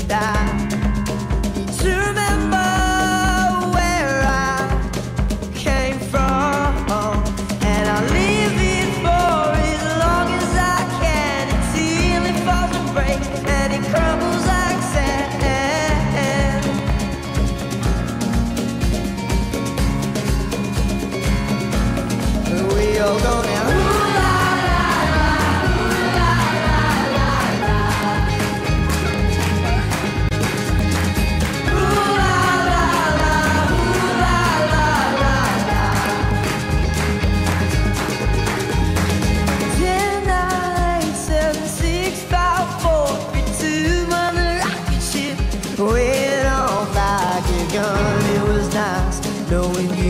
start to remember where I came from, and I'll leave it for as long as I can until it falls and breaks and it crumbles like sand. We all go now. Went off like a gun. It was nice knowing you.